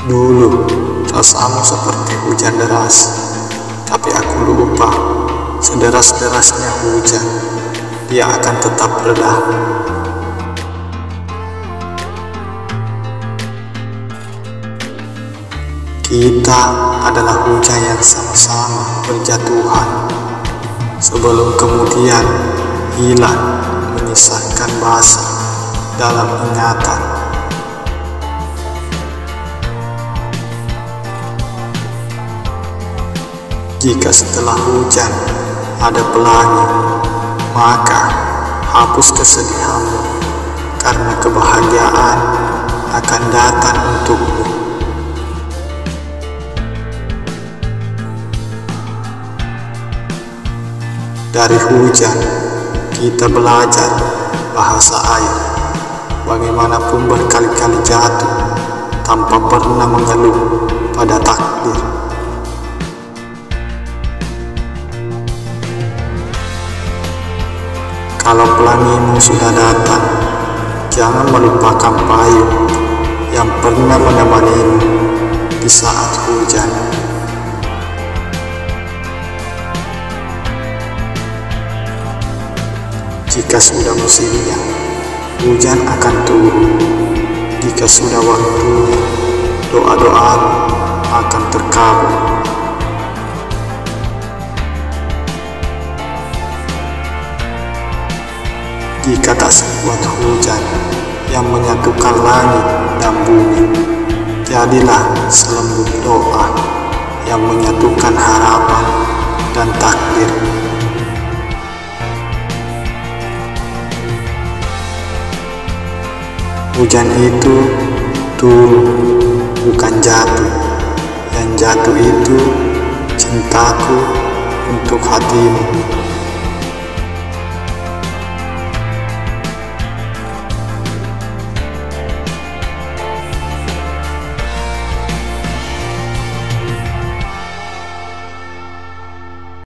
Dulu rasamu seperti hujan deras, tapi aku lupa sederas-derasnya hujan, dia akan tetap reda. Kita adalah hujan yang sama-sama berjatuhan, sebelum kemudian hilang menyisakan basah dalam ingatan. Jika setelah hujan ada pelangi, maka hapus kesedihanmu, karena kebahagiaan akan datang untukmu. Dari hujan, kita belajar bahasa air. Bagaimanapun berkali-kali jatuh, tanpa pernah mengeluh pada takdir. Kalau pelangimu sudah datang, jangan melupakan payung yang pernah menemanimu di saat hujan. Jika sudah musimnya, hujan akan turun. Jika sudah waktunya, doa-doamu akan terkabul. Jika tak sekuat hujan yang menyatukan langit dan bumi, jadilah selembut doa yang menyatukan harapan dan takdir. Hujan itu turun, bukan jatuh. Yang jatuh itu cintaku untuk hatimu.